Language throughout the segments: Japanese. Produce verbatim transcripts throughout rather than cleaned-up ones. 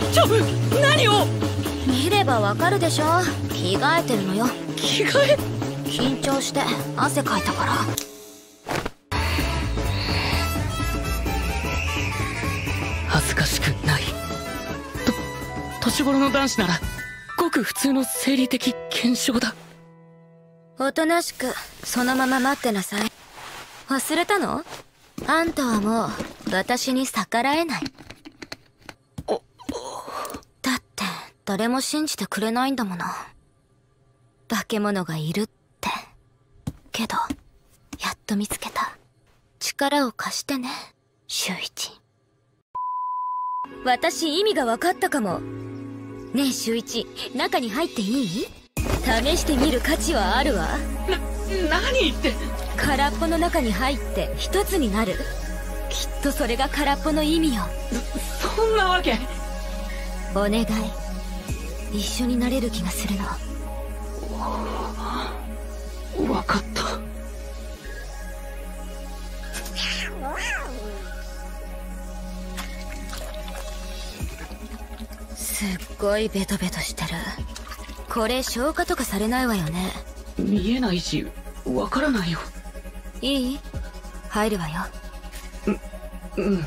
ちょ、何を。 見ればわかるでしょ。着替えてるのよ。 着替え。 緊張して汗かいたから。 恥ずかしくない。と年頃の男子ならごく普通の生理的現象だ。 おとなしくそのまま待ってなさい。忘れたの？あんたはもう私に逆らえない。だって誰も信じてくれないんだもの。化け物がいるって。けどやっと見つけた。力を貸してね、秀一。私意味が分かったかも。ねえ秀一、中に入っていい？試してみる価値はあるわ。 な、何って。 空っぽの中に入って一つになる。きっとそれが空っぽの意味よ。 そ、そんなわけ。 お願い、一緒になれる気がするの。 わかった。 すっごいベトベトしてる。これ消化とかされないわよね。 見えないしわからないよ。 いい？入るわよ。 う、うん。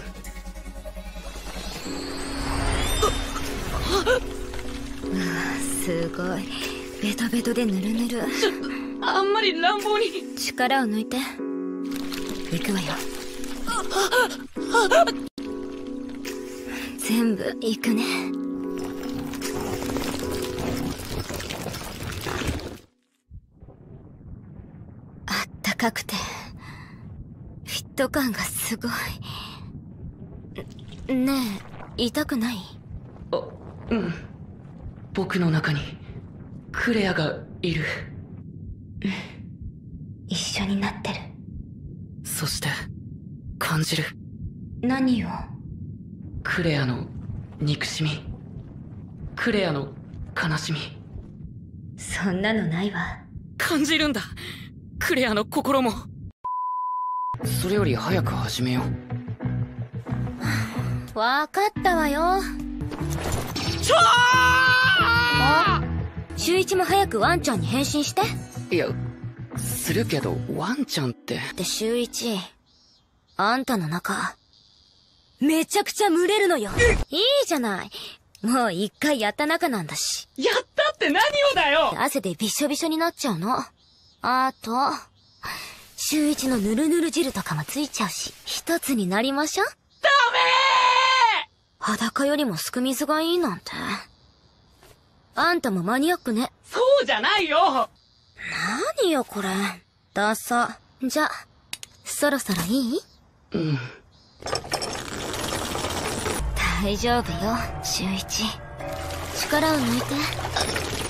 すごいベトベトでヌルヌル。 ちょっとあんまり乱暴に。 力を抜いて。行くわよ。全部行くね。あったかくてフィット感がすごい。ねえ、痛くない？ あ、うん。僕の中にクレアがいる。 うん、一緒になってる。 そして感じる。 何を？ クレアの憎しみ、クレアの悲しみ。 そんなのないわ。 感じるんだ、クレアの心も。それより早く始めよう。わかったわよ。 ちょあ、秀一も早くワンちゃんに変身して。 いや、するけどワンちゃんって。 で秀一、あんたの中めちゃくちゃ蒸れるのよ。いいじゃない、もう一回やった仲なんだし。 やったって何をだよ。 汗でびしょびしょになっちゃうの。あと秀一のぬるぬる汁とかもついちゃうし、一つになりましょ。ダメー！裸よりもすく水がいいなんて。あんたもマニアックね。 そうじゃないよ。 何よこれ、ダサ。じゃそろそろいい？ うん。 大丈夫よ秀一、力を抜いて。